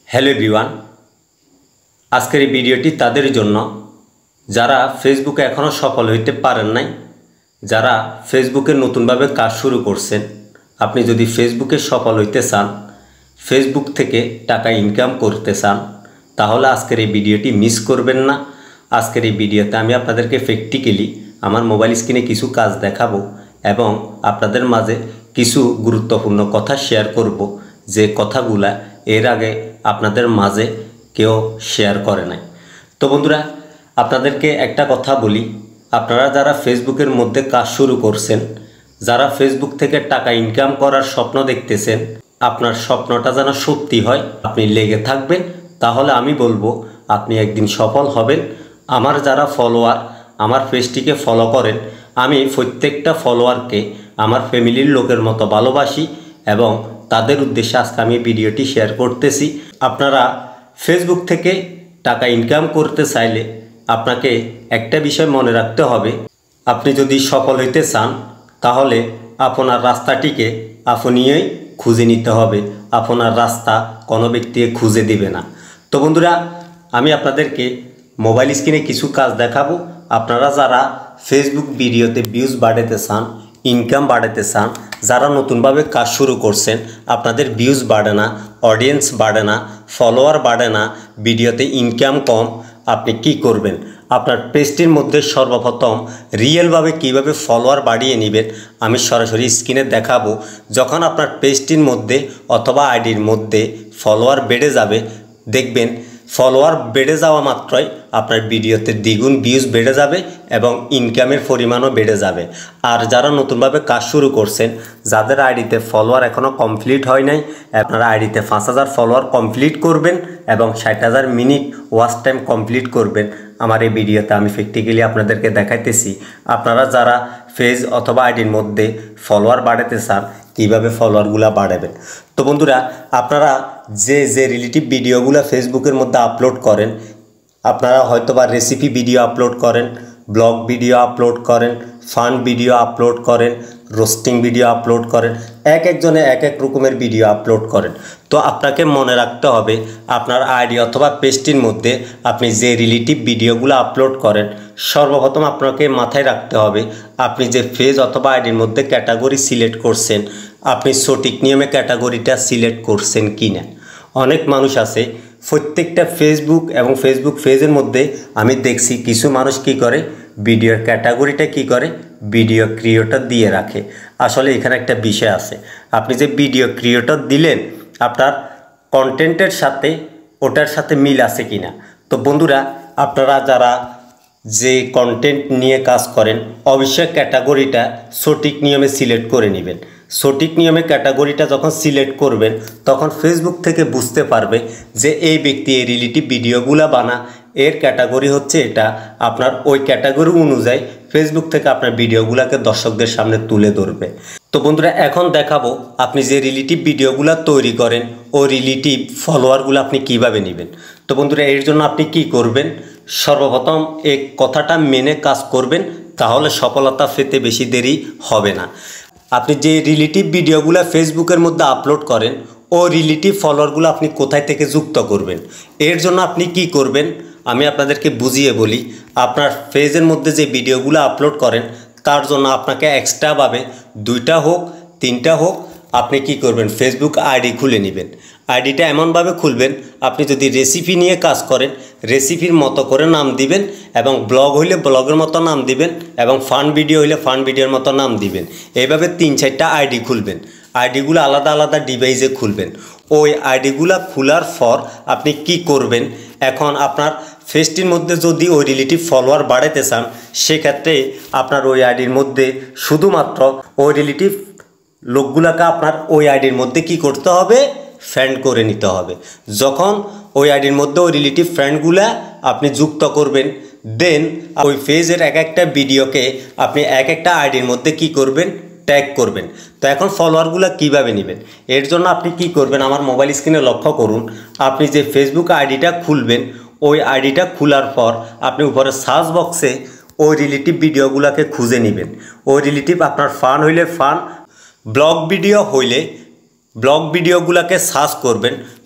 Hello everyone, আজকের এই ভিডিওটি তাদের জন্য যারা ফেসবুকে এখনও সফল হইতে পারেন নাই, যারা ফেসবুকে নতুনভাবে কাজ শুরু করছেন। আপনি যদি ফেসবুকে সফল হইতে চান, ফেসবুক থেকে টাকা ইনকাম করতে চান, তাহলে আজকের এই ভিডিওটি মিস করবেন না। আজকের এই ভিডিওতে আমি আপনাদেরকে প্র্যাকটিক্যালি আমার মোবাইল স্ক্রিনে কিছু কাজ দেখাবো এবং আপনাদের মাঝে কিছু গুরুত্বপূর্ণ কথা শেয়ার করব, যে কথাগুলা এর আগে আপনাদের মাঝে কেউ শেয়ার করে নাই। তো বন্ধুরা, আপনাদেরকে একটা কথা বলি, আপনারা যারা ফেসবুকের মধ্যে কাজ শুরু করছেন, যারা ফেসবুক থেকে টাকা ইনকাম করার স্বপ্ন দেখতেছেন, আপনার স্বপ্নটা যেন সত্যি হয়, আপনি লেগে থাকবেন, তাহলে আমি বলবো আপনি একদিন সফল হবেন। আমার যারা ফলোয়ার, আমার পেজটিকে ফলো করেন, আমি প্রত্যেকটা ফলোয়ারকে আমার ফ্যামিলির লোকের মতো ভালোবাসি এবং তাদের উদ্দেশ্যে আজকে আমি ভিডিওটি শেয়ার করতেছি। আপনারা ফেসবুক থেকে টাকা ইনকাম করতে চাইলে আপনাকে একটা বিষয় মনে রাখতে হবে, আপনি যদি সফল হইতে চান তাহলে আপনার রাস্তাটিকে আপনিই খুঁজে নিতে হবে, আপনার রাস্তা কোনো ব্যক্তি খুঁজে দিবে না। তো বন্ধুরা, আমি আপনাদেরকে মোবাইল স্ক্রিনে কিছু কাজ দেখাবো। আপনারা যারা ফেসবুক ভিডিওতে ভিউজ বাড়াতে চান, ইনকাম বাড়াতে চান, যারা নতুনভাবে কাজ শুরু করছেন, আপনাদের ভিউজ বাড়ে না, অডিয়েন্স বাড়ে না, ফলোয়ার বাড়ে না, ভিডিওতে ইনকাম কম, আপনি কি করবেন? আপনার পেজটির মধ্যে সর্বপ্রথম রিয়েলভাবে কিভাবে ফলোয়ার বাড়িয়ে নেবেন আমি সরাসরি স্ক্রিনে দেখাবো। যখন আপনার পেজটির মধ্যে অথবা আইডির মধ্যে ফলোয়ার বেড়ে যাবে, দেখবেন ফলোয়ার বেড়ে যাওয়া মাত্রই আপনার ভিডিওতে দ্বিগুণ ভিউজ বেড়ে যাবে এবং ইনকামের পরিমাণও বেড়ে যাবে। আর যারা নতুনভাবে কাজ শুরু করছেন, যাদের আইডিতে ফলোয়ার এখনও কমপ্লিট হয় নাই, আপনারা আইডিতে 5000 ফলোয়ার কমপ্লিট করবেন এবং 60,000 মিনিট ওয়াচ টাইম কমপ্লিট করবেন। আমার এই ভিডিওতে আমি প্র্যাকটিক্যালি আপনাদেরকে দেখাইতেছি আপনারা যারা পেজ অথবা আইডির মধ্যে ফলোয়ার বাড়াতে চান, কীভাবে ফলোয়ারগুলো বাড়াবেন। তো বন্ধুরা, আপনারা যে রিলেটিভ ভিডিওগুলো ফেসবুকের মধ্যে আপলোড করেন, আপনারা হয়তোবা রেসিপি ভিডিও আপলোড করেন, ব্লগ ভিডিও আপলোড করেন, ফান ভিডিও আপলোড করেন, রোস্টিং ভিডিও আপলোড করেন, এক একজনে এক এক রকমের ভিডিও আপলোড করেন। তো আপনাকে মনে রাখতে হবে আপনার আইডি অথবা পেজটির মধ্যে আপনি যে রিলেটিভ ভিডিওগুলো আপলোড করেন, সর্বপ্রথম আপনাকে মাথায় রাখতে হবে আপনি যে পেজ অথবা আইডির মধ্যে ক্যাটাগরি সিলেক্ট করছেন, আপনি সঠিক নিয়মে ক্যাটাগরিটা সিলেক্ট করছেন কি না। অনেক মানুষ আছে প্রত্যেকটা ফেসবুক এবং ফেসবুক পেজের মধ্যে আমি দেখছি কিছু মানুষ কি করে, ভিডিওর ক্যাটাগরিটা কি করে, ভিডিও ক্রিয়েটর দিয়ে রাখে। আসলে এখানে একটা বিষয় আছে, আপনি যে ভিডিও ক্রিয়েটর দিলেন আপনার কন্টেন্টের সাথে ওটার সাথে মিল আছে কি না। তো বন্ধুরা, আপনারা যারা যে কন্টেন্ট নিয়ে কাজ করেন, অবশ্যই ক্যাটাগরিটা সঠিক নিয়মে সিলেক্ট করে নেবেন। সঠিক নিয়মে ক্যাটাগরিটা যখন সিলেক্ট করবেন, তখন ফেসবুক থেকে বুঝতে পারবে যে এই ব্যক্তি এই রিলেটিভ ভিডিওগুলো বানা, এর ক্যাটাগরি হচ্ছে এটা। আপনার ওই ক্যাটাগরি অনুযায়ী ফেসবুক থেকে আপনার ভিডিওগুলোকে দর্শকদের সামনে তুলে ধরবে। তো বন্ধুরা, এখন দেখাবো আপনি যে রিলেটিভ ভিডিওগুলো তৈরি করেন ও রিলেটিভ ফলোয়ারগুলো আপনি কিভাবে নেবেন। তো বন্ধুরা, এর জন্য আপনি কি করবেন, সর্বপ্রথম এই কথাটা মেনে কাজ করবেন, তাহলে সফলতা পেতে বেশি দেরি হবে না। আপনি যে রিলেটিভ ভিডিওগুলো ফেসবুকের মধ্যে আপলোড করেন ও রিলেটিভ ফলোয়ারগুলো আপনি কোথায় থেকে যুক্ত করবেন, এর জন্য আপনি কি করবেন আমি আপনাদেরকে বুঝিয়ে বলি। আপনার পেজের মধ্যে যে ভিডিওগুলো আপলোড করেন, তার জন্য আপনাকে এক্সট্রাভাবে 2টা হোক 3টা হোক আপনি কি করবেন, ফেসবুক আইডি খুলে নেবেন। আইডিটা এমনভাবে খুলবেন, আপনি যদি রেসিপি নিয়ে কাজ করেন রেসিপির মতো করে নাম দিবেন, এবং ব্লগ হইলে ব্লগের মতো নাম দিবেন, এবং ফান ভিডিও হইলে ফান ভিডিওর মতো নাম দিবেন। এইভাবে 3-4টা আইডি খুলবেন। আইডিগুলো আলাদা আলাদা ডিভাইসে খুলবেন। ওই আইডিগুলো খোলার পর আপনি কি করবেন, এখন আপনার পেজটির মধ্যে যদি ওই রিলেটিভ ফলোয়ার বাড়াতে চান, সেক্ষেত্রে আপনার ওই আইডির মধ্যে শুধুমাত্র ওই রিলেটিভ লোকগুলোকে আপনার ওই আইডির মধ্যে কি করতে হবে, ফ্রেন্ড করে নিতে হবে। যখন ওই আইডির মধ্যে ওই রিলেটিভ ফ্রেন্ডগুলা আপনি যুক্ত করবেন, দেন ওই পেজের এক একটা ভিডিওকে আপনি এক একটা আইডির মধ্যে কি করবেন, ট্যাগ করবেন। তো এখন ফলোয়ারগুলো কিভাবে নেবেন, এর জন্য আপনি কি করবেন, আমার মোবাইল স্ক্রিনে লক্ষ্য করুন। আপনি যে ফেসবুক আইডিটা খুলবেন, ওই আইডিটা খোলার পর আপনি উপরে সার্চ বক্সে ওই রিলেটিভ ভিডিওগুলোকে খুঁজে নেবেন। ওই রিলেটিভ আপনার ফান হইলে ফান, ব্লগ ভিডিও হইলে ব্লগ ভিডিওগুলোকে সার্চ করবেন।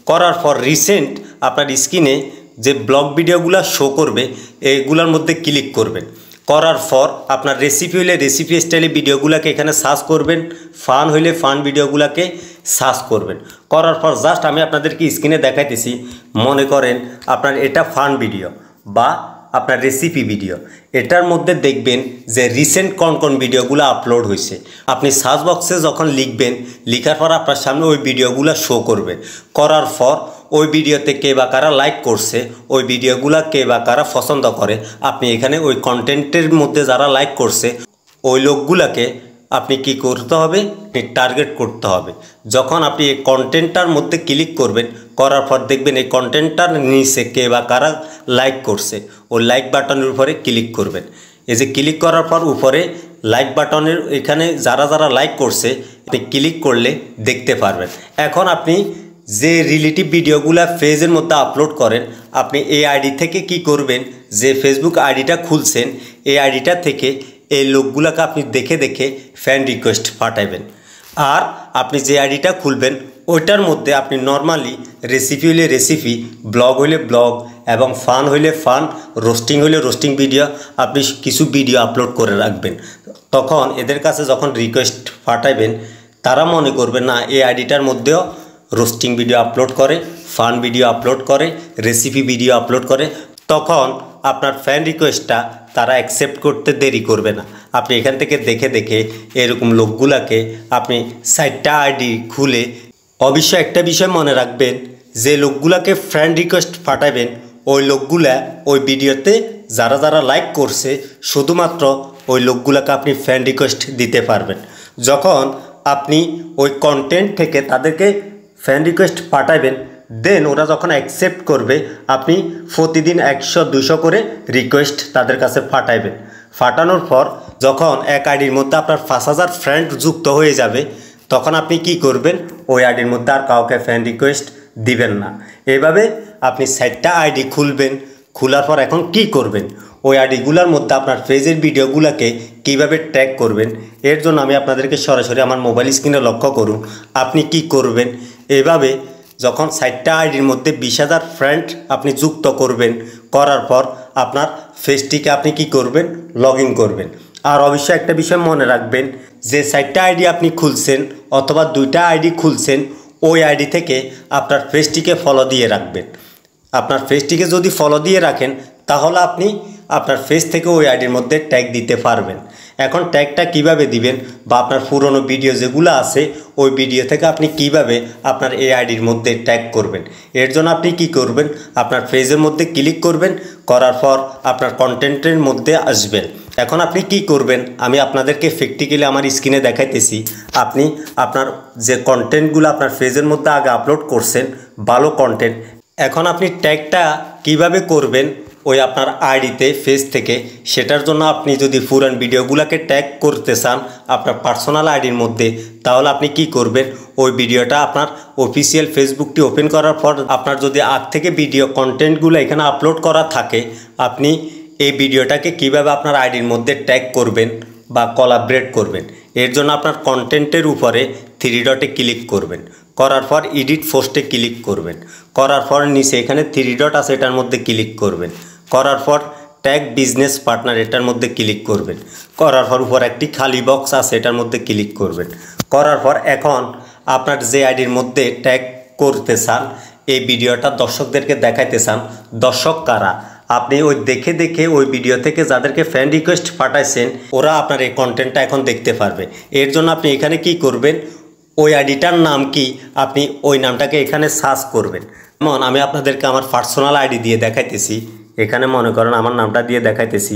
করার পর রিসেন্ট আপনার স্ক্রিনে যে ব্লগ ভিডিওগুলো শো করবে এইগুলোর মধ্যে ক্লিক করবেন। করার পর আপনার রেসিপি হলে রেসিপি স্টাইলে ভিডিওগুলোকে এখানে সার্চ করবেন, ফান হইলে ফান ভিডিওগুলোকে সার্চ করবেন। করার পর জাস্ট আমি আপনাদেরকে স্ক্রিনে দেখাইতেছি, মনে করেন আপনার এটা ফান ভিডিও বা আপনার রেসিপি ভিডিও, এটার মধ্যে দেখবেন যে রিসেন্ট কোন ভিডিওগুলো আপলোড হয়েছে। আপনি সার্চ বক্সে যখন লিখবেন, লিখার পর আপনার সামনে ওই ভিডিওগুলো শো করবে। করার পর ওই ভিডিওতে কে বা কারা লাইক করছে, ওই ভিডিওগুলো কে বা কারা পছন্দ করে, আপনি এখানে ওই কন্টেন্টের মধ্যে যারা লাইক করছে ওই লোকগুলোকে আপনি কি করতে হবে, টার্গেট করতে হবে। যখন আপনি এই কন্টেন্টটার মধ্যে ক্লিক করবেন, করার পর দেখবেন এই কন্টেন্টটার নিচে কে বা কারা লাইক করছে, ওই লাইক বাটনের উপরে ক্লিক করবেন। এই যে ক্লিক করার পর উপরে লাইক বাটনের এখানে যারা যারা লাইক করছে আপনি ক্লিক করলে দেখতে পারবেন। এখন আপনি যে রিলেটিভ ভিডিওগুলো পেজের মধ্যে আপলোড করেন, আপনি এই আইডি থেকে কি করবেন, যে ফেসবুক আইডিটা খুলছেন এই আইডিটা থেকে এই লোকগুলোকে আপনি দেখে দেখে ফ্রেন্ড রিকোয়েস্ট পাঠাবেন। আর আপনি যে আইডিটা খুলবেন ওইটার মধ্যে আপনি নর্মালি রেসিপি হইলে রেসিপি, ব্লগ হইলে ব্লগ এবং ফান হইলে ফান, রোস্টিং হইলে রোস্টিং ভিডিও আপনি কিছু ভিডিও আপলোড করে রাখবেন। তখন এদের কাছে যখন রিকোয়েস্ট পাঠাবেন তারা মনে করবে না এই আইডিটার মধ্যেও রোস্টিং ভিডিও আপলোড করে, ফান ভিডিও আপলোড করে, রেসিপি ভিডিও আপলোড করে, তখন আপনার ফ্রেন্ড রিকোয়েস্টটা তারা অ্যাকসেপ্ট করতে দেরি করবে না। আপনি এখান থেকে দেখে দেখে এরকম লোকগুলাকে আপনি 4টা আইডি খুলে, অবশ্যই একটা বিষয় মনে রাখবেন, যে লোকগুলাকে ফ্রেন্ড রিকোয়েস্ট পাঠাবেন ওই লোকগুলা ওই ভিডিওতে যারা যারা লাইক করছে শুধুমাত্র ওই লোকগুলাকে আপনি ফ্রেন্ড রিকোয়েস্ট দিতে পারবেন। যখন আপনি ওই কন্টেন্ট থেকে তাদেরকে ফ্রেন্ড রিকোয়েস্ট পাঠাবেন, দেন ওরা যখন অ্যাকসেপ্ট করবে আপনি প্রতিদিন 100-200 করে রিকোয়েস্ট তাদের কাছে পাঠাইবেন। পাঠানোর পর যখন এক আইডির মধ্যে আপনার 5000 ফ্রেন্ড যুক্ত হয়ে যাবে, তখন আপনি কি করবেন, ওই আইডির মধ্যে আর কাউকে ফ্রেন্ড রিকোয়েস্ট দিবেন না। এভাবে আপনি 4টা আইডি খুলবেন। খোলার পর এখন কি করবেন, ওই আইডিগুলোর মধ্যে আপনার পেজের ভিডিওগুলোকে কিভাবে ট্যাগ করবেন, এর জন্য আমি আপনাদেরকে সরাসরি আমার মোবাইল স্ক্রিনে লক্ষ্য করুন। আপনি কি করবেন, এভাবে যখন 4টা আইডির মধ্যে 20,000 ফ্রেন্ড আপনি যুক্ত করবেন, করার পর আপনার পেজটিকে আপনি কি করবেন, লগ ইন করবেন। আর অবশ্যই একটা বিষয় মনে রাখবেন, যে 4টা আইডি আপনি খুলছেন অথবা 2টা আইডি খুলছেন, ওই আইডি থেকে আপনার পেজটিকে ফলো দিয়ে রাখবেন। আপনার পেজটিকে যদি ফলো দিয়ে রাখেন তাহলে আপনি আপনার পেজ থেকে ওই আইডির মধ্যে ট্যাগ দিতে পারবেন। এখন ট্যাগটা কিভাবে দিবেন, বা আপনার পুরনো ভিডিও যেগুলো আছে ওই ভিডিও থেকে আপনি কিভাবে আপনার এই আইডির মধ্যে ট্যাগ করবেন, এর জন্য আপনি কি করবেন, আপনার পেজের মধ্যে ক্লিক করবেন। করার পর আপনার কন্টেন্টের মধ্যে আসবেন। এখন আপনি কি করবেন, আমি আপনাদেরকে প্র্যাকটিক্যালি আমার স্ক্রিনে দেখাইতেছি। আপনি আপনার যে কন্টেন্টগুলো আপনার পেজের মধ্যে আগে আপলোড করছেন, ভালো কন্টেন্ট, এখন আপনি ট্যাগটা কিভাবে করবেন ওই আপনার আইডিতে পেজ থেকে, সেটার জন্য আপনি যদি পুরান ভিডিওগুলোকে ট্যাগ করতে চান আপনার পার্সোনাল আইডির মধ্যে, তাহলে আপনি কি করবেন, ওই ভিডিওটা আপনার অফিসিয়াল ফেসবুকটি ওপেন করার পর আপনার যদি আগ থেকে ভিডিও কন্টেন্টগুলো এখানে আপলোড করা থাকে, আপনি এই ভিডিওটাকে কিভাবে আপনার আইডির মধ্যে ট্যাগ করবেন বা কোলাবরেট করবেন, এর জন্য আপনার কন্টেন্টের উপরে 3 ডটে ক্লিক করবেন। করার পর এডিট পোস্টে ক্লিক করবেন। করার পর নিচে এখানে 3 ডট আছে, এটার মধ্যে ক্লিক করবেন। করার পর ট্যাগ বিজনেস পার্টনার, এটার মধ্যে ক্লিক করবেন। করার পর উপর একটি খালি বক্স আছে, এটার মধ্যে ক্লিক করবেন। করার পর এখন আপনার যে আইডির মধ্যে ট্যাগ করতে চান, এই ভিডিওটা দর্শকদেরকে দেখাইতে চান, দর্শক কারা, আপনি ওই দেখে দেখে ওই ভিডিও থেকে যাদেরকে ফ্রেন্ড রিকোয়েস্ট পাঠাইছেন ওরা আপনার এই কন্টেন্টটা এখন দেখতে পারবে। এর জন্য আপনি এখানে কি করবেন, ওই আইডিটার নাম কি, আপনি ওই নামটাকে এখানে সার্চ করবেন। যেমন আমি আপনাদেরকে আমার পার্সোনাল আইডি দিয়ে দেখাইতেছি, এখানে মনে করেন আমার নামটা দিয়ে দেখাইতেছি,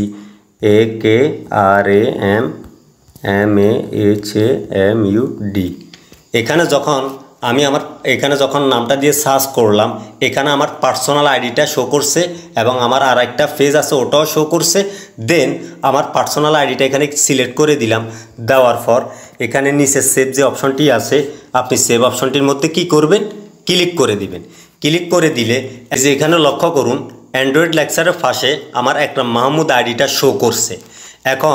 AKRAMMAHAMUD। এখানে যখন নামটা দিয়ে সার্চ করলাম, এখানে আমার পার্সোনাল আইডিটা শো করছে এবং আমার আর একটা পেজ আছে ওটাও শো করছে। দেন আমার পার্সোনাল আইডিটা এখানে সিলেক্ট করে দিলাম। দেওয়ার পর এখানে নিচে সেভ যে অপশনটি আছে, আপনি সেভ অপশনটির মধ্যে কি করবেন, ক্লিক করে দিবেন। ক্লিক করে দিলে যে এখানে লক্ষ্য করুন অ্যান্ড্রয়েড লেকচারের পাশে আমার একটা মাহমুদ আইডিটা শো করছে। এখন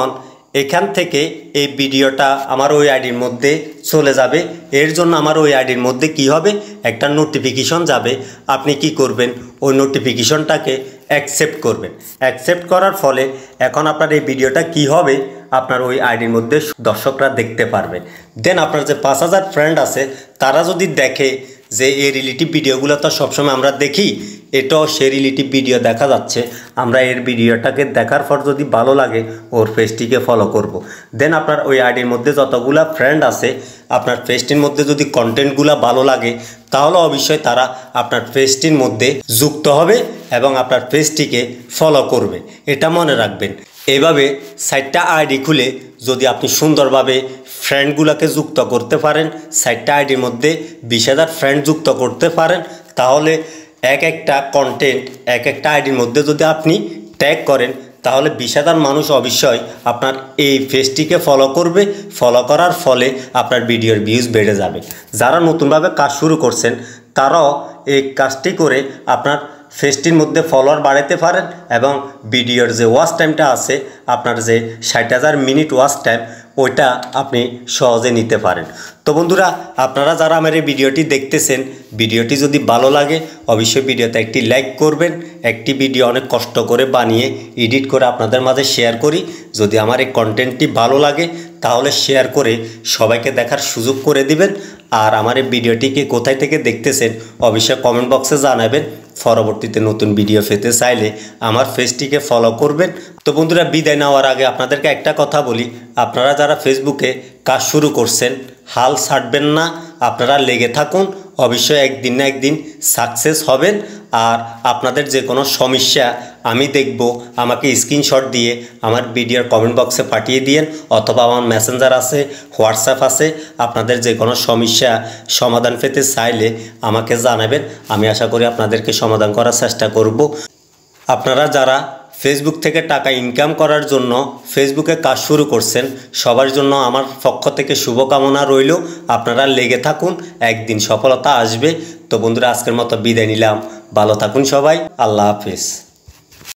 এখান থেকে এই ভিডিওটা আমার ওই আইডির মধ্যে চলে যাবে। এর জন্য আমার ওই আইডির মধ্যে কি হবে, একটা নোটিফিকেশন যাবে। আপনি কি করবেন, ওই নোটিফিকেশনটাকে অ্যাকসেপ্ট করবেন। অ্যাকসেপ্ট করার ফলে এখন আপনার এই ভিডিওটা কি হবে, আপনার ওই আইডির মধ্যে দর্শকরা দেখতে পারবে। দেন আপনার যে 5000 ফ্রেন্ড আছে তারা যদি দেখে যে এই রিলেটিভ ভিডিওগুলো তো সবসময় আমরা দেখি, এটাও সে রিলেটিভ ভিডিও দেখা যাচ্ছে, আমরা এর ভিডিওটাকে দেখার পর যদি ভালো লাগে ওর পেজটিকে ফলো করব। দেন আপনার ওই আইডির মধ্যে যতগুলা ফ্রেন্ড আছে আপনার পেজটির মধ্যে যদি কন্টেন্টগুলো ভালো লাগে তাহলে অবশ্যই তারা আপনার পেজটির মধ্যে যুক্ত হবে এবং আপনার পেজটিকে ফলো করবে। এটা মনে রাখবেন। এভাবে 4টা আইডি খুলে যদি আপনি সুন্দরভাবে ফ্রেন্ডগুলোকে যুক্ত করতে পারেন, 4টা আইডির মধ্যে 20,000 ফ্রেন্ড যুক্ত করতে পারেন, তাহলে এক একটা কন্টেন্ট এক একটা আইডির মধ্যে যদি আপনি ট্যাগ করেন তাহলে 20,000 মানুষ অবশ্যই আপনার এই পেজটিকে ফলো করবে। ফলো করার ফলে আপনার ভিডিওর ভিউজ বেড়ে যাবে। যারা নতুনভাবে কাজ শুরু করছেন তারাও এই কাজটি করে আপনার পেজটির মধ্যে ফলোয়ার বাড়াতে পারেন এবং ভিডিওর যে ওয়াচ টাইমটা আছে, আপনার যে 60,000 মিনিট ওয়াচ টাইম, ওইটা আপনি সহজে নিতে পারেন। তো বন্ধুরা, আপনারা যারা আমার এই ভিডিওটি দেখতেছেন, ভিডিওটি যদি ভালো লাগে অবশ্যই ভিডিওতে একটি লাইক করবেন। একটি ভিডিও অনেক কষ্ট করে বানিয়ে এডিট করে আপনাদের মাঝে শেয়ার করি। যদি আমার এই কন্টেন্টটি ভালো লাগে তাহলে শেয়ার করে সবাইকে দেখার সুযোগ করে দিবেন। আর আমার এই ভিডিওটিকে কোথায় থেকে দেখতেছেন অবশ্যই কমেন্ট বক্সে জানাবেন। পরবর্তীতে নতুন ভিডিও পেতে চাইলে আমার পেজটিকে ফলো করবেন। তো বন্ধুরা, বিদায় নেওয়ার আগে আপনাদেরকে একটা কথা বলি, আপনারা যারা ফেসবুকে কাজ শুরু করছেন হাল ছাড়বেন না, আপনারা লেগে থাকুন। অবশ্যই একদিন না একদিন সাকসেস হবেন। আর আপনাদের যে কোনো সমস্যা আমি দেখব, আমাকে স্ক্রিনশট দিয়ে আমার ভিডিওর কমেন্ট বক্সে পাঠিয়ে দিয়েন, অথবা আমার মেসেঞ্জার আছে, হোয়াটসঅ্যাপ আছে। আপনাদের যে কোনো সমস্যা সমাধান পেতে চাইলে আমাকে জানাবেন। আমি আশা করি আপনাদেরকে সমাধান করার চেষ্টা করব। আপনারা যারা ফেসবুক থেকে টাকা ইনকাম করার জন্য ফেসবুকে কাজ শুরু করছেন, সবার জন্য আমার পক্ষ থেকে শুভকামনা রইল। আপনারা লেগে থাকুন, একদিন সফলতা আসবে। তো বন্ধুরা, আজকের মতো বিদায় নিলাম। ভালো থাকুন সবাই। আল্লাহ হাফেজ।